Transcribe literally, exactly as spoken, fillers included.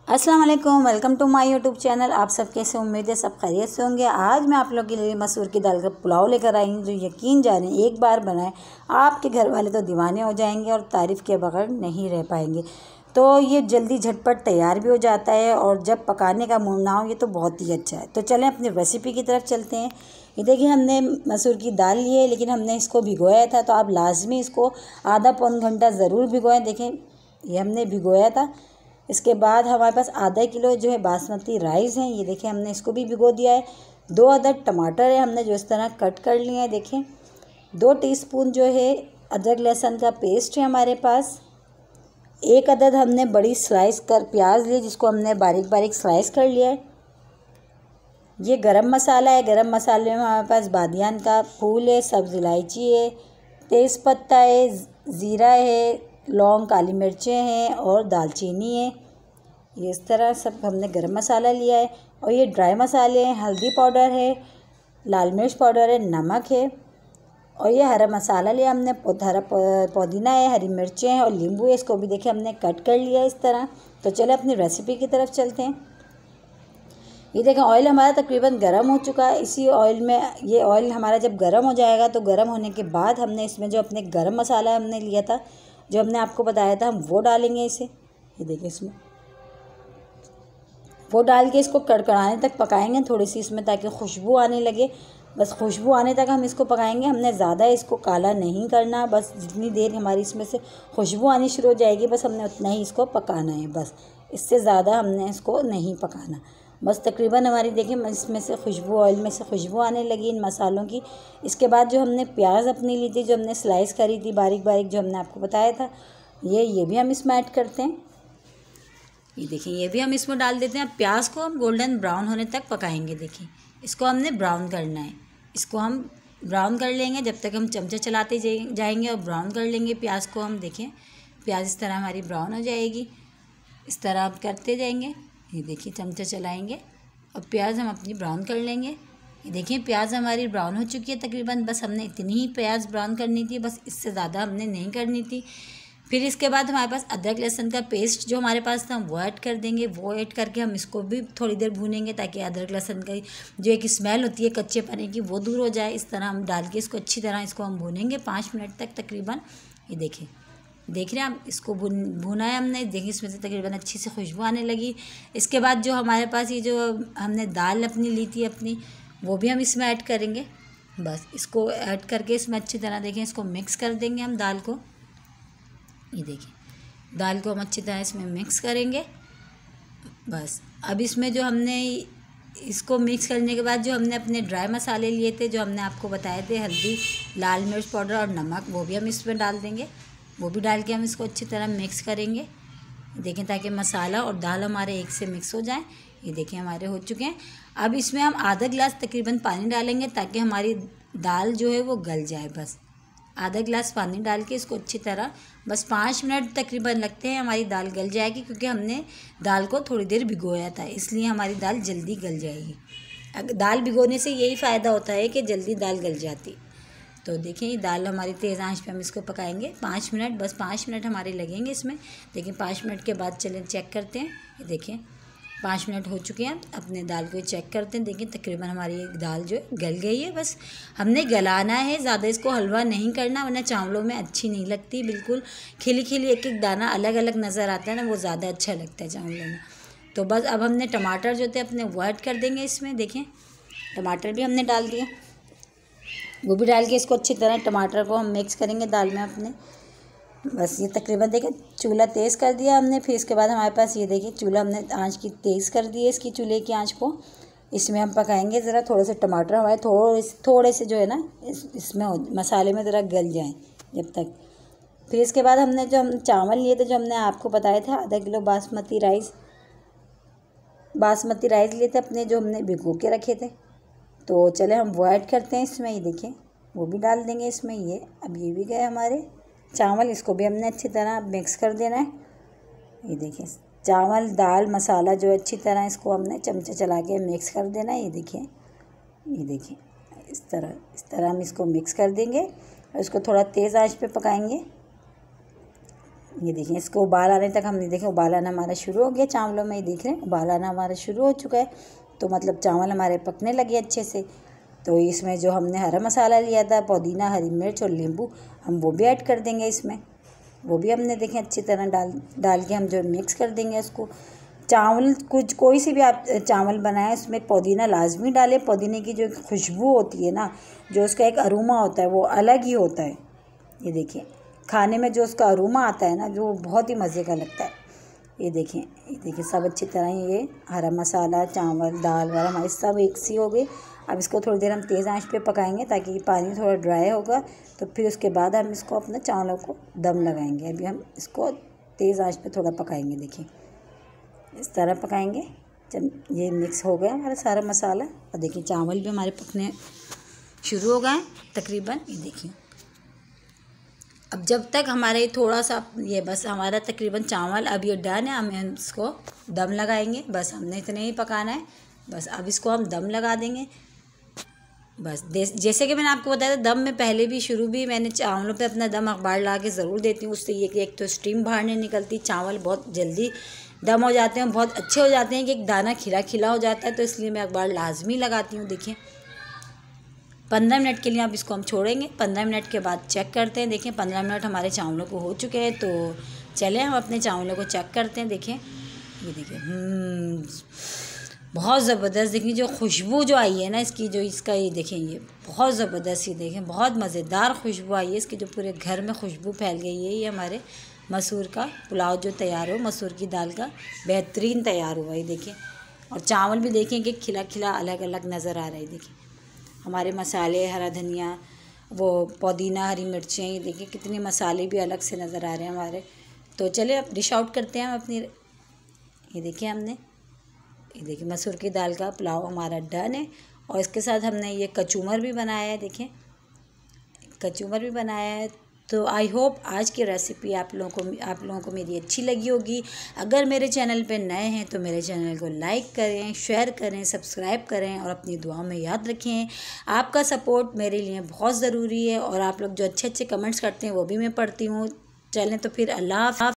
अस्सलाम वालेकुम, welcome to my YouTube channel. आप सब कैसे, उम्मीद है सब खैरियत से होंगे। आज मैं आप लोगों के लिए मसूर की दाल का पुलाव लेकर आई हूँ, जो यकीन जाने एक बार बनाए आपके घर वाले तो दीवाने हो जाएंगे और तारीफ़ के बगैर नहीं रह पाएंगे। तो ये जल्दी झटपट तैयार भी हो जाता है और जब पकाने का मूड ना हो ये तो बहुत ही अच्छा है। तो चलें अपनी रेसिपी की तरफ चलते हैं। ये देखिए, हमने मसूर की दाल ली है, लेकिन हमने इसको भिगोया था, तो आप लाजमी इसको आधा पौन घंटा ज़रूर भिगोएं। देखें, ये हमने भिगोया था। इसके बाद हमारे पास आधा किलो जो है बासमती राइस है, ये देखें हमने इसको भी भिगो दिया है। दो अदद टमाटर है, हमने जो इस तरह कट कर लिए हैं। देखें, दो टीस्पून जो है अदरक लहसुन का पेस्ट है हमारे पास। एक अदद हमने बड़ी स्लाइस कर प्याज ली, जिसको हमने बारीक बारीक स्लाइस कर लिया है। ये गरम मसाला है। गरम मसाले में हमारे पास बादियान का फूल है, सब्ज़ इलायची है, तेज़पत्ता है, ज़ीरा है, लौंग, काली मिर्चें हैं और दालचीनी है। ये इस तरह सब हमने गरम मसाला लिया है। और ये ड्राई मसाले हैं, हल्दी पाउडर है, लाल मिर्च पाउडर है, नमक है। और ये हरा मसाला लिया हमने, हरा पुदीना है, हरी मिर्चें हैं और नींबू है। इसको भी देखिए हमने कट कर लिया है इस तरह। तो चले अपनी रेसिपी की तरफ चलते हैं। ये देखें, ऑयल हमारा तकरीबन गर्म हो चुका है। इसी ऑयल में, ये ऑयल हमारा जब गर्म हो जाएगा तो गर्म होने के बाद हमने इसमें जो अपने गरम मसाला हमने लिया था, जो हमने आपको बताया था, हम वो डालेंगे इसे। ये देखिए, इसमें वो डाल के इसको कड़कड़ाने तक पकाएंगे थोड़ी सी इसमें, ताकि खुशबू आने लगे। बस खुशबू आने तक हम इसको पकाएंगे। हमने ज़्यादा इसको काला नहीं करना। बस जितनी देर हमारी इसमें से खुशबू आनी शुरू हो जाएगी, बस हमने उतना ही इसको पकाना है। बस इससे ज़्यादा हमने इसको नहीं पकाना। बस तकरीबन हमारी देखिए इसमें से खुशबू, ऑयल में से खुशबू आने लगी इन मसालों की। इसके बाद जो हमने प्याज अपनी ली थी, जो हमने स्लाइस करी थी बारीक बारीक, जो हमने आपको बताया था, ये ये भी हम इसमें ऐड करते हैं। ये देखिए, ये भी हम इसमें डाल देते हैं। प्याज को हम गोल्डन ब्राउन होने तक पकाएंगे। देखिए, इसको हमने ब्राउन करना है। इसको हम ब्राउन कर लेंगे, जब तक हम चमचा चलाते जाएंगे और ब्राउन कर लेंगे प्याज को। हम देखें, प्याज इस तरह हमारी ब्राउन हो जाएगी। इस तरह आप करते जाएंगे। ये देखिए, चमचा चलाएंगे और प्याज हम अपनी ब्राउन कर लेंगे। ये देखिए, प्याज हमारी ब्राउन हो चुकी है तकरीबन। बस हमने इतनी ही प्याज ब्राउन करनी थी, बस इससे ज़्यादा हमने नहीं करनी थी। फिर इसके बाद हमारे पास अदरक लहसुन का पेस्ट जो हमारे पास था, वो ऐड कर देंगे। वो ऐड करके हम इसको भी थोड़ी देर भूनेंगे, ताकि अदरक लहसुन की जो एक स्मेल होती है कच्चे पने की, वो दूर हो जाए। इस तरह हम डाल के इसको अच्छी तरह इसको हम भूनेंगे पाँच मिनट तक तकरीबन। ये देखिए, देख रहे हैं आप, इसको भून भुना है हमने। देखिए, इसमें से तकरीबन अच्छी सी खुशबू आने लगी। इसके बाद जो हमारे पास ये जो हमने दाल अपनी ली थी अपनी, वो भी हम इसमें ऐड करेंगे। बस इसको ऐड करके इसमें अच्छी तरह देखें इसको मिक्स कर देंगे हम दाल को। ये देखिए, दाल को हम अच्छी तरह इसमें मिक्स करेंगे। बस अब इसमें जो हमने इसको मिक्स करने के बाद जो हमने अपने ड्राई मसाले लिए थे, जो हमने आपको बताए थे, हल्दी, लाल मिर्च पाउडर और नमक, वो भी हम इसमें डाल देंगे। वो भी डाल के हम इसको अच्छी तरह मिक्स करेंगे। देखें, ताकि मसाला और दाल हमारे एक से मिक्स हो जाए। ये देखिए, हमारे हो चुके हैं। अब इसमें हम आधा गिलास तकरीबन पानी डालेंगे, ताकि हमारी दाल जो है वो गल जाए। बस आधा गिलास पानी डाल के इसको अच्छी तरह, बस पाँच मिनट तकरीबन लगते हैं, हमारी दाल गल जाएगी। क्योंकि हमने दाल को थोड़ी देर भिगोया था, इसलिए हमारी दाल जल्दी गल जाएगी। अगर दाल भिगोने से यही फ़ायदा होता है कि जल्दी दाल गल जाती। तो देखिए, ये दाल हमारी तेज़ आंच पे हम इसको पकाएंगे पाँच मिनट। बस पाँच मिनट हमारे लगेंगे इसमें। देखिए, पाँच मिनट के बाद चलें चेक करते हैं। ये देखिए, पाँच मिनट हो चुके हैं। अपने दाल को चेक करते हैं। देखिए, तकरीबन हमारी एक दाल जो है गल गई है। बस हमने गलाना है, ज़्यादा इसको हलवा नहीं करना, वरना चावलों में अच्छी नहीं लगती। बिल्कुल खिली खिली एक एक दाना अलग अलग नज़र आता है ना, वो ज़्यादा अच्छा लगता है चावलों में। तो बस अब हमने टमाटर जो थे अपने वो ऐड कर देंगे इसमें। देखें, टमाटर भी हमने डाल दिए। वो भी डाल के इसको अच्छी तरह टमाटर को हम मिक्स करेंगे दाल में अपने। बस ये तकरीबन देखिए, चूल्हा तेज़ कर दिया हमने। फिर इसके बाद हमारे पास ये देखिए, चूल्हा हमने आंच की तेज़ कर दी है, इसकी चूल्हे की आंच को। इसमें हम पकाएंगे ज़रा, थोड़े से टमाटर हमारे थोड़े थोड़े से जो है ना इस इसमें मसाले में ज़रा गल जाएँ जब तक। फिर इसके बाद हमने जो हम चावल लिए थे, जो हमने आपको बताया था, आधा kilo basmati rice basmati rice लिए थे अपने, जो हमने भिगो के रखे थे। तो चले हम वो ऐड करते हैं इसमें। ये देखिए, वो भी डाल देंगे इसमें। ये अब ये भी गए हमारे चावल, इसको भी हमने अच्छी तरह मिक्स कर देना है। ये देखिए, चावल, दाल, मसाला जो अच्छी तरह इसको हमने चमचा चला के मिक्स कर देना है। ये देखिए, ये देखिए, इस तरह इस तरह हम इसको मिक्स कर देंगे और इसको थोड़ा तेज़ आंच पे पकाएंगे। ये देखिए इसको उबाल आने तक हमने देखें उबाल आना हमारा शुरू हो गया चावलों में। ये देख रहे हैं उबाल आना हमारा शुरू हो चुका है, तो मतलब चावल हमारे पकने लगे अच्छे से। तो इसमें जो हमने हरा मसाला लिया था, पुदीना, हरी मिर्च और नींबू, हम वो भी ऐड कर देंगे इसमें। वो भी हमने देखें अच्छी तरह डाल डाल के हम जो मिक्स कर देंगे इसको। चावल कुछ कोई सी भी आप चावल बनाएं उसमें पुदीना लाजमी डालें। पुदीने की जो खुशबू होती है ना, जो उसका एक अरोमा होता है वो अलग ही होता है। ये देखिए खाने में जो उसका अरोमा आता है ना, जो बहुत ही मज़े का लगता है। ये देखें ये देखिए सब अच्छी तरह ये हरा मसाला, चावल, दाल वाल हमारी सब एक सी हो गई। अब इसको थोड़ी देर हम तेज़ आंच पे पकाएंगे ताकि पानी थोड़ा ड्राई होगा, तो फिर उसके बाद हम इसको अपने चावलों को दम लगाएंगे। अभी हम इसको तेज़ आंच पे थोड़ा पकाएंगे। देखिए इस तरह पकाएंगे जब ये मिक्स हो गया हमारा सारा मसाला। और देखिए चावल भी हमारे पकने शुरू हो गए तकरीबन। ये देखिए अब जब तक हमारे थोड़ा सा ये बस हमारा तकरीबन चावल अब ये डन है, हमें इसको दम लगाएंगे। बस हमने इतने ही पकाना है। बस अब इसको हम दम लगा देंगे। बस जैसे कि मैंने आपको बताया था, दम में पहले भी शुरू भी मैंने चावलों पे अपना दम अखबार ला के ज़रूर देती हूँ। उससे ये कि एक तो स्टीम बाहर नहीं निकलती, चावल बहुत जल्दी दम हो जाते हैं, बहुत अच्छे हो जाते हैं कि एक दाना खिला खिला हो जाता है। तो इसलिए मैं अखबार लाजमी लगाती हूँ। देखिए पंद्रह मिनट के लिए आप इसको हम छोड़ेंगे। पंद्रह मिनट के बाद चेक करते हैं। देखिए पंद्रह मिनट हमारे चावलों को हो चुके हैं, तो चले हम अपने चावलों को चेक करते हैं। देखिए ये देखिए बहुत ज़बरदस्त, देखिए जो खुशबू जो आई है ना इसकी, जो इसका ये देखें ये बहुत ज़बरदस्त, ये देखें बहुत मज़ेदार खुशबू आई है इसकी, जो पूरे घर में खुशबू फैल गई है। ये हमारे मसूर का पुलाव जो तैयार हो, मसूर की दाल का बेहतरीन तैयार हुआ है। देखिए और चावल भी देखें कि खिला खिला अलग अलग नज़र आ रहा है। देखिए हमारे मसाले, हरा धनिया, वो पुदीना, हरी मिर्चें, ये देखिए कितने मसाले भी अलग से नज़र आ रहे हैं हमारे। तो चले अब डिश आउट करते हैं हम अपनी। ये देखिए हमने ये देखिए मसूर की दाल का पुलाव हमारा डन है। और इसके साथ हमने ये कचूमर भी बनाया है। देखिए कचूमर भी बनाया है। तो आई होप आज की रेसिपी आप लोगों को आप लोगों को मेरी अच्छी लगी होगी। अगर मेरे चैनल पे नए हैं तो मेरे चैनल को लाइक करें, शेयर करें, सब्सक्राइब करें और अपनी दुआ में याद रखें। आपका सपोर्ट मेरे लिए बहुत ज़रूरी है और आप लोग जो अच्छे अच्छे कमेंट्स करते हैं वो भी मैं पढ़ती हूँ। चलें तो फिर अल्लाह हाफ़िज़।